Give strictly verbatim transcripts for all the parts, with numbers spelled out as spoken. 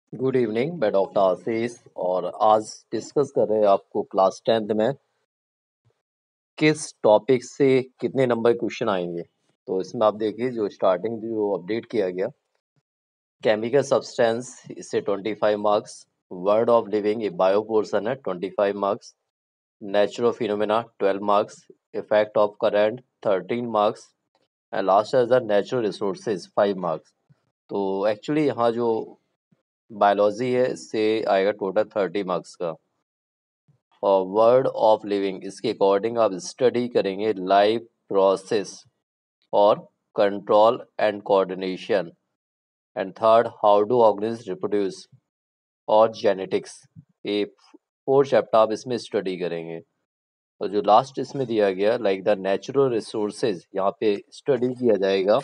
Good evening. मैं doctor Ashish और आज डिस्कस कर रहे हैं आपको क्लास टेंथ में किस टॉपिक से कितने नंबर क्वेश्चन आएंगे। तो इसमें आप देखिए जो स्टार्टिंग जो अपडेट किया गया, केमिकल सब्सटेंस इससे पच्चीस मार्क्स, वर्ड ऑफ लिविंग ये बायो पोर्शन है पच्चीस marks, natural phenomena twelve marks, effect of current thirteen marks and last is the natural resources five marks. तो एक्चुअली यहाँ जो बायोलॉजी है इससे आएगा टोटल थर्टी मार्क्स का। और वर्ड ऑफ लिविंग इसके अकॉर्डिंग आप स्टडी करेंगे लाइफ प्रोसेस और control and coordination. And third, how do organism reproduce और जेनेटिक्स। ये फोर चैप्टर आप इसमें स्टडी करेंगे। और जो लास्ट इसमें दिया गया लाइक द नेचुरल रिसोर्सेज, यहाँ पे स्टडी किया जाएगा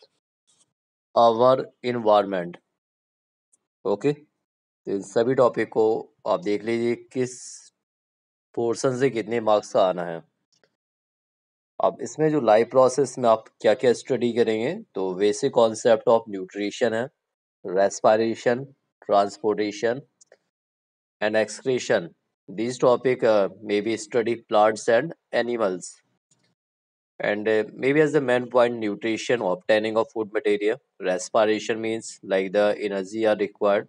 आवर इन्वायरमेंट। ओके, तो इन सभी टॉपिक को आप देख लीजिए किस पोर्शन से कितने मार्क्स का आना है। अब इसमें जो लाइफ प्रोसेस में आप क्या क्या स्टडी करेंगे, तो बेसिक कॉन्सेप्ट ऑफ न्यूट्रिशन है, respiration, transportation and excretion. These topic uh, may be study plants and animals, and uh, maybe as the main point nutrition obtaining of food material. Respiration means like the energy are required,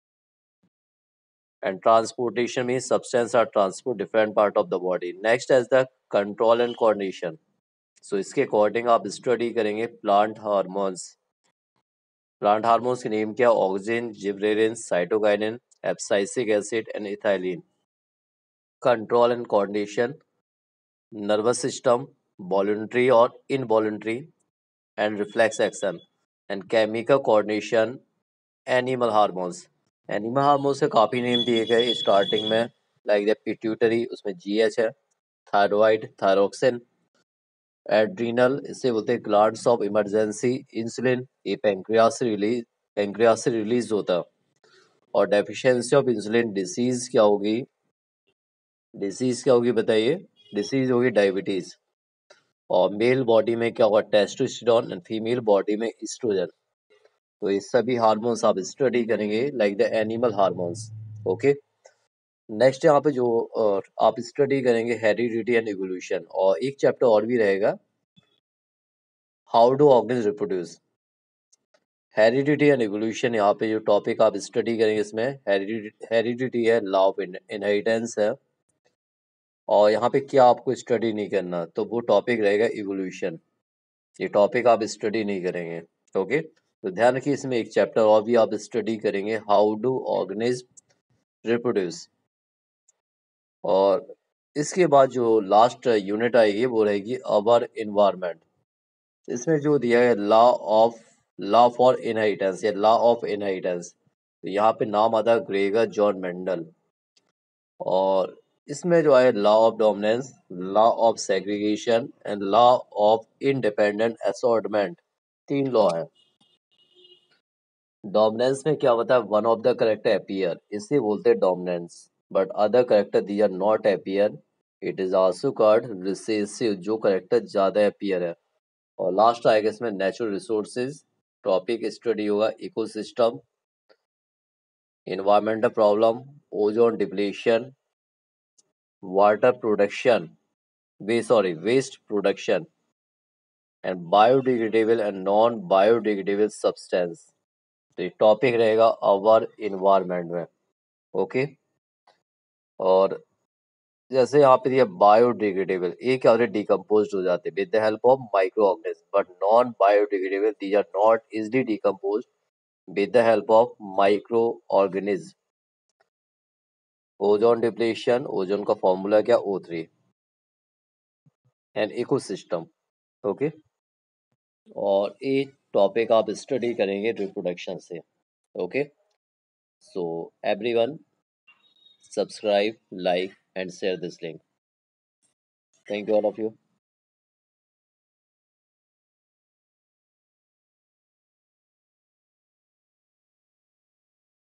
and transportation means substance are transport different part of the body. Next as the control and coordination. So so, इसके according आप study करेंगे plant hormones. Plant hormones के name क्या? Oxygen, gibberellin, cytokinin, abscisic acid and ethylene. Control and coordination, nervous system, voluntary और involuntary and reflex action. And chemical coordination, animal hormones. Animal hormones के काफ़ी name दिए गए starting में, like the pituitary उसमें GH है, thyroid, thyroxine, adrenal इसे बोलते हैं ग्लैंड्स ऑफ इमरजेंसी, इंसुलिन ये पेंक्रियास से रिलीज पेंक्रियास से रिलीज होता है। और डेफिशिएंसी ऑफ इंसुलिन डिसीज क्या होगी? डिसीज क्या होगी बताइए? डिसीज होगी डायबिटीज। और मेल बॉडी में क्या होगा? टेस्टोस्टेरोन एंड फीमेल बॉडी में एस्ट्रोजन। तो ये सभी हार्मोन्स आप स्टडी करेंगे like the animal hormones. Okay, next यहाँ पे जो uh, आप स्टडी करेंगे हेरिडिटी एंड इवोल्यूशन, और एक चैप्टर और भी रहेगा, how do organism reproduce. Heredity and evolution यहाँ पे जो टॉपिक आप स्टडी करेंगे इसमें हेरिडिटी है, लॉ ऑफ इनहेरिटेंस है। और यहाँ पे क्या आपको स्टडी नहीं करना, तो वो टॉपिक रहेगा इवोल्यूशन। ये टॉपिक आप स्टडी नहीं करेंगे। ओके, तो ध्यान रखिए इसमें एक चैप्टर और भी आप स्टडी करेंगे, हाउ डू ऑर्गेनिज्म रिप्रोड्यूस। और इसके बाद जो लास्ट यूनिट आएगी वो रहेगी अवर इन्वायरमेंट। इसमें जो दिया है law of law for inheritance या लॉ ऑफ इनहेरिटेंस, तो यहाँ पे नाम आता है ग्रेगर जॉन मेंडल। और इसमें जो है law of dominance, law of segregation and law of independent assortment, तीन लॉ है। डोमिनेंस में क्या होता है? One of the character appear, इसे बोलते हैं dominance, but other character they are not appear, it is also called recessive, जो करेक्टर ज्यादा अपीयर है। और लास्ट आएगा इसमें नेचुरल रिसोर्सेज। टॉपिक स्टडी होगा ecosystem, environmental problem, ozone depletion, water production, way sorry waste production and biodegradable and non biodegradable substance. तो ये topic रहेगा अवर इन्वायरमेंट में। ओके, और जैसे यहाँ पे दिया बायोडिग्रेडेबल, ये क्या होते हैं? डिकम्पोज हो जाते हैं with the help of micro organism, but non biodegradable these are not easily decompose with the help of microorganism। Ozone depletion, ozone का फॉर्मूला क्या? O three. And ecosystem. Okay, और एक टॉपिक आप स्टडी करेंगे reproduction से। Okay, so everyone subscribe, like and share this link. Thank you all of you.